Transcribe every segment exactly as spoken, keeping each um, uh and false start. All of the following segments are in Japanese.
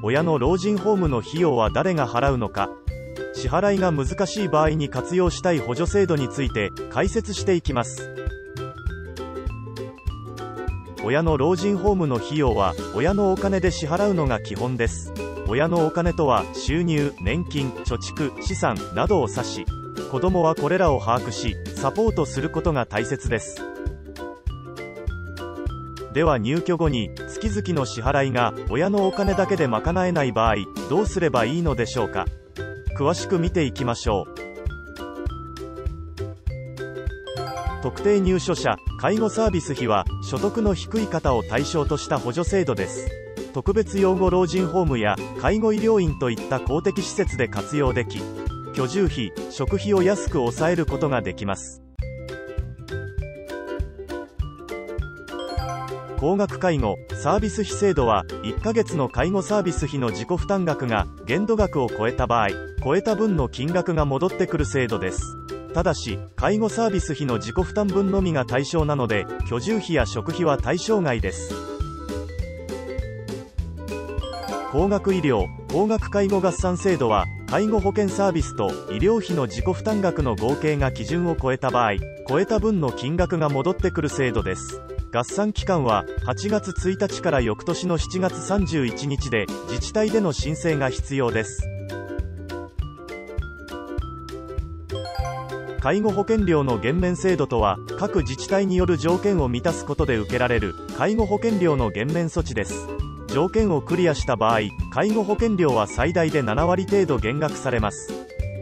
親の老人ホームの費用は誰が払うのか。支払いが難しい場合に活用したい補助制度について解説していきます。親の老人ホームの費用は親のお金で支払うのが基本です。親のお金とは収入、年金、貯蓄、資産などを指し、子どもはこれらを把握しサポートすることが大切です。では入居後に月々の支払いが親のお金だけで賄えない場合、どうすればいいのでしょうか。詳しく見ていきましょう。特定入所者介護サービス費は所得の低い方を対象とした補助制度です。特別養護老人ホームや介護医療院といった公的施設で活用でき、居住費、食費を安く抑えることができます。高額介護サービス費制度はいっかげつの介護サービス費の自己負担額が限度額を超えた場合、超えた分の金額が戻ってくる制度です。ただし介護サービス費の自己負担分のみが対象なので、居住費や食費は対象外です。高額医療高額介護合算制度は、介護保険サービスと医療費の自己負担額の合計が基準を超えた場合、超えた分の金額が戻ってくる制度です。合算期間ははちがつついたちから翌年のしちがつさんじゅういちにちで、自治体での申請が必要です。介護保険料の減免制度とは、各自治体による条件を満たすことで受けられる介護保険料の減免措置です。条件をクリアした場合、介護保険料は最大でななわり程度減額されます。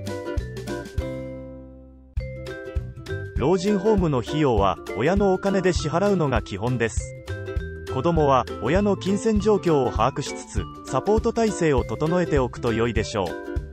老人ホームの費用は親のお金で支払うのが基本です。子どもは親の金銭状況を把握しつつ、サポート体制を整えておくと良いでしょう。